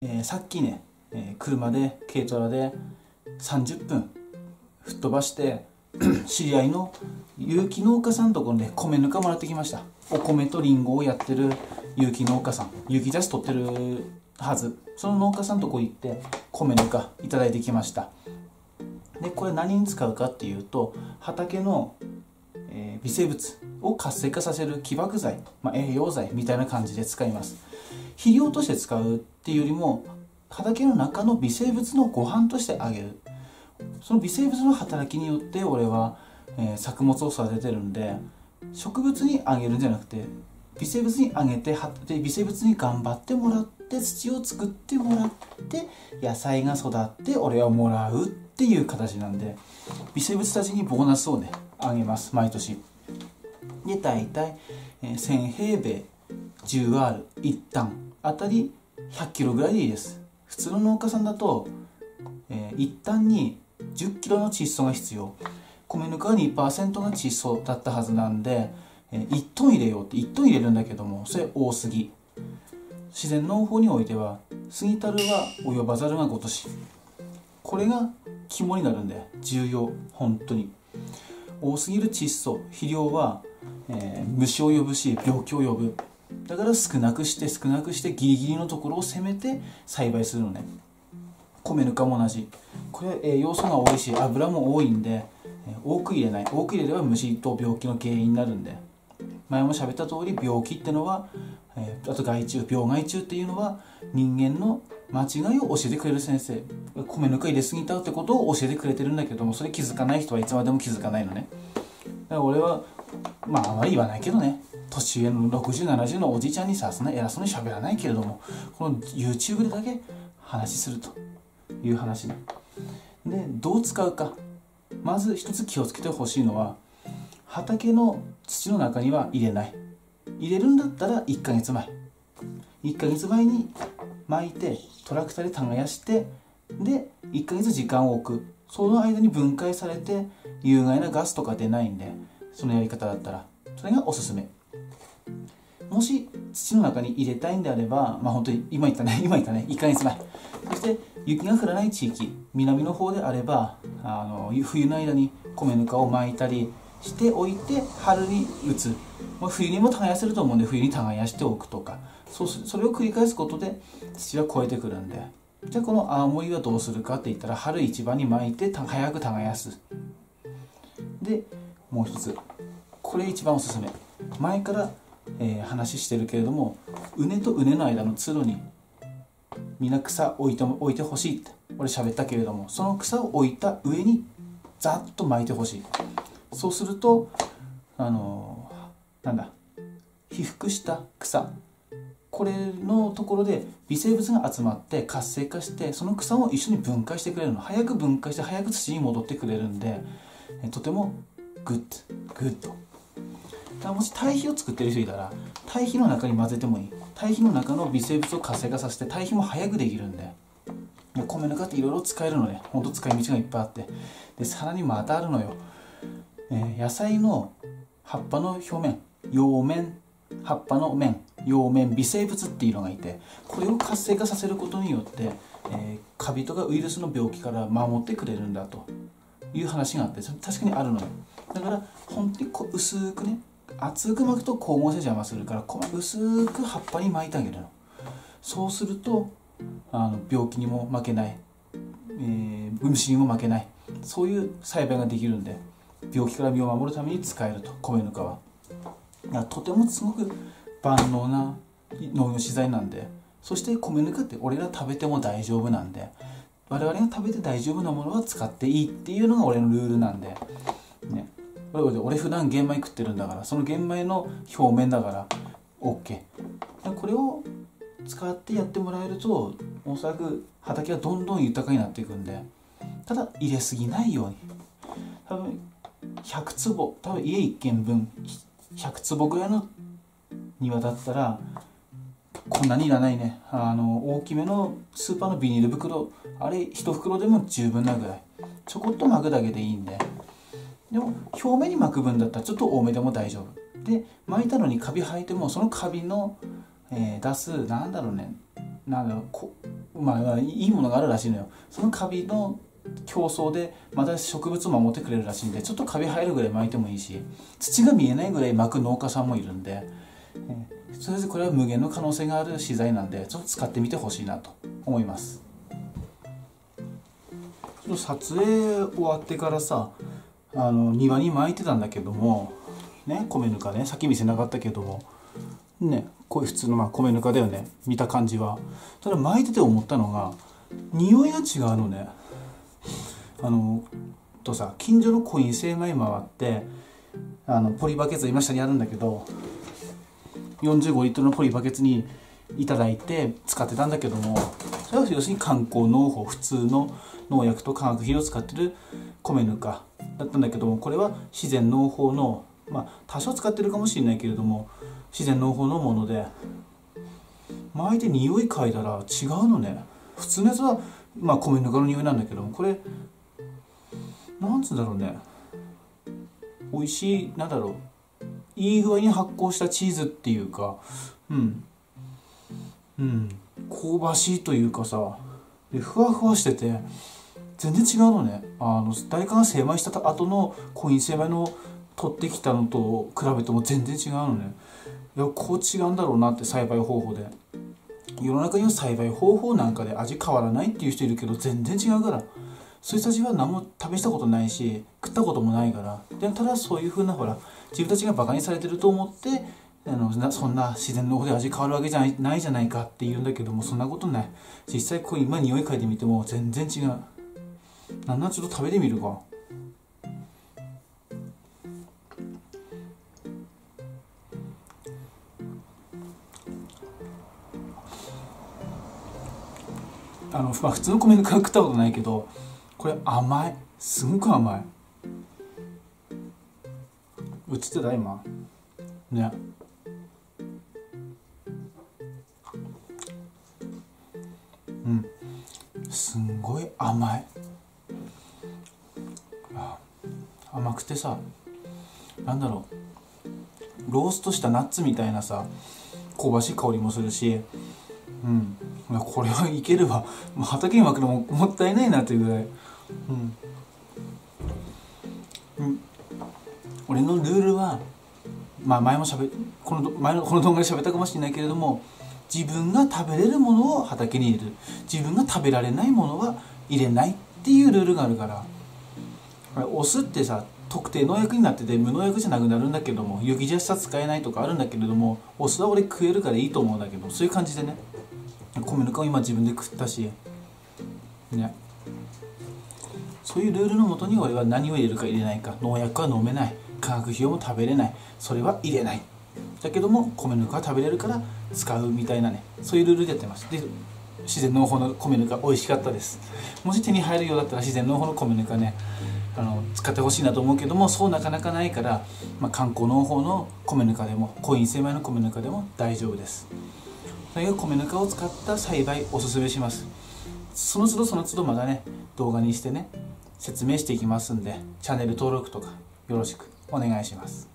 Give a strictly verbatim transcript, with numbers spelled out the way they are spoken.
えー、さっきね、えー、車で軽トラでさんじゅっぷん吹っ飛ばして知り合いの有機農家さんのところで米ぬかもらってきました。お米とリンゴをやってる有機農家さん、有機ジャス取ってるはず、その農家さんのとこ行って米ぬかいただいてきました。でこれ何に使うかっていうと、畑の、えー、微生物を活性化させる起爆剤、まあ、栄養剤みたいな感じで使います。肥料として使うっていうよりも畑の中の微生物のご飯としてあげる。その微生物の働きによって俺は、えー、作物を育ててるんで、植物にあげるんじゃなくて微生物にあげて、はで微生物に頑張ってもらって土を作ってもらって野菜が育って俺はもらうっていう形なんで、微生物たちにボーナスをねあげます、毎年。で大体、えー、せん平米 じゅうアール 一旦あたりひゃっキロぐらいでいいです。普通の農家さんだと、えー、一旦にじゅっキロの窒素が必要。米ぬかは にパーセント が窒素だったはずなんで、えー、いちトン入れようっていちトン入れるんだけども、それ多すぎ。自然農法においては過ぎたるは及ばざるが如し、これが肝になるんで重要。本当に多すぎる窒素肥料は、えー、虫を呼ぶし病気を呼ぶ。だから少なくして少なくしてギリギリのところを攻めて栽培するのね。米ぬかも同じ。これ栄養素が多いし油も多いんで、多く入れない。多く入れれば虫と病気の原因になるんで、前も喋った通り病気ってのは、えー、あと害虫、病害虫っていうのは人間の間違いを教えてくれる先生。米ぬか入れすぎたってことを教えてくれてるんだけども、それ気づかない人はいつまでも気づかないのね。だから俺はまああまり言わないけどね、年上のろくじゅうななじゅうのおじいちゃんにさ、そんな偉そうに喋らないけれども、この YouTube でだけ話するという話ね。でどう使うか、まず一つ気をつけてほしいのは、畑の土の中には入れない。入れるんだったらいっかげつまえいっかげつまえに巻いてトラクターで耕して、でいっかげつ時間を置く。その間に分解されて有害なガスとか出ないんで、そのやり方だったらそれがおすすめ。もし土の中に入れたいんであれば、まあ本当に今言ったね今言ったねいっかげつまえ、そして雪が降らない地域、南の方であれば、あの冬の間に米ぬかを巻いたりしておいて春に打つ。冬にも耕せると思うんで冬に耕しておくとか、そうすそれを繰り返すことで土は超えてくるんで。じゃあこの青森はどうするかって言ったら、春一番に巻いて早く耕す。でもう一つ、これ一番おすすめ。前から、えー、話してるけれども、畝と畝の間の通路にみんな草置いて置いてほしいって俺喋ったけれども、その草を置いた上にざっと巻いてほしい。そうするとあのー、なんだ被覆した草、これのところで微生物が集まって活性化して、その草を一緒に分解してくれるの。早く分解して早く土に戻ってくれるんで、とてもグッドグッド。だからもし堆肥を作ってる人いたら、堆肥の中に混ぜてもいい。堆肥の中の微生物を活性化させて堆肥も早くできるんで、米ぬかっていろいろ使えるので、ほんと使い道がいっぱいあって、でさらにまたあるのよ、えー、野菜の葉っぱの表面、葉面、葉っぱの面、葉面微生物っていうのがいて、これを活性化させることによって、えー、カビとかウイルスの病気から守ってくれるんだという話があって、それ確かにあるのよ。だから本当にこ薄くね、厚く巻くと光合成邪魔するから、薄く葉っぱに巻いてあげるの。そうするとあの病気にも負けない、えー、虫にも負けない、そういう栽培ができるんで、病気から身を守るために使えると、米ぬかは。とてもすごく万能な農業資材なんで、そして米ぬかって俺ら食べても大丈夫なんで、我々が食べて大丈夫なものは使っていいっていうのが俺のルールなんで、ね、俺, 俺普段玄米食ってるんだから、その玄米の表面だから OK。 これを使ってやってもらえると、おそらく畑はどんどん豊かになっていくんで、ただ入れすぎないように。多分ひゃくつぼ、多分家いっけんぶんひゃくつぼぐらいの庭だったらこんなにいらないね。あの大きめのスーパーのビニール袋、あれいち袋でも十分なぐらい、ちょこっと巻くだけでいいんで。でも表面に巻く分だったらちょっと多めでも大丈夫で、巻いたのにカビ生えてもそのカビの、えー、出すなんだろうね、 なんだろうこ、まあ、いいものがあるらしいのよ。そのカビの競争でまた植物を守ってくれるらしいんで、ちょっとカビ生えるぐらい巻いてもいいし、土が見えないぐらい巻く農家さんもいるんで、えー、とりあえずこれは無限の可能性がある資材なんで、ちょっと使ってみてほしいなと思います。ちょっと撮影終わってからさ、あの庭に巻いてたんだけどもね、米ぬかね、さっき見せなかったけどもね、こういう普通のまあ米ぬかだよね、見た感じは。ただ巻いてて思ったのが、匂いが違うのね。あのとさ、近所のコイン精米回って、あのポリバケツ今下にあるんだけど、よんじゅうごリットルのポリバケツにいただいて使ってたんだけども、それは要するに観光農法、普通の農薬と化学肥料を使ってる米ぬかだったんだけども、これは自然農法の、まあ多少使ってるかもしれないけれども自然農法のもので、巻いて匂い嗅いだら違うのね。普通のやつはまあ米ぬかの匂いなんだけども、これなんつうんだろうね、美味しい、なんだろう、いい具合に発酵したチーズっていうか、うんうん香ばしいというかさ、でふわふわしてて全然違うのね。あの誰かが精米した後のコイン精米の取ってきたのと比べても全然違うのね。いや、こう違うんだろうなって、栽培方法で。世の中には栽培方法なんかで味変わらないっていう人いるけど、全然違うから。そういう人たちは何も試したことないし食ったこともないから。でただそういうふうなほら、自分たちがバカにされてると思ってあのそんな自然の方で味変わるわけじゃない、ないじゃないかって言うんだけども、そんなことない。実際こう今匂い嗅いでみても全然違う。なんなんちょっと食べてみるか。あの、まあ、普通の米ぬか食ったことないけど、これ甘い、すごく甘い。映ってた今ね。うん、すんごい甘い。あ、甘くてさ、なんだろう、ローストしたナッツみたいなさ香ばしい香りもするし、うん、これはいけるわ。もう畑に巻くのももったいないなというぐらい、うんうん、俺のルールは、まあ前もしゃべこの前のこの動画で喋ったかもしれないけれども、自分が食べれるものを畑に入れる、自分が食べられないものは入れないっていうルールがあるから。お酢ってさ、特定農薬になってて無農薬じゃなくなるんだけども、有機ジャスは使えないとかあるんだけれども、お酢は俺食えるからいいと思うんだけど、そういう感じでね、米ぬかを今自分で食ったしね、そういうルールのもとに俺は何を入れるか入れないか、農薬は飲めない、化学肥料も食べれない、それは入れない、だけども米ぬかは食べれるから使うみたいなね、そういうルールでやってます。で自然農法の米ぬか美味しかったです。もし手に入るようだったら自然農法の米ぬかね、あの使ってほしいなと思うけども、そうなかなかないから、まあ、観光農法の米ぬかでもコイン精米の米ぬかでも大丈夫です。とにかく米ぬかを使った栽培おすすめします。その都度その都度またね動画にしてね説明していきますんで、チャンネル登録とかよろしくお願いします。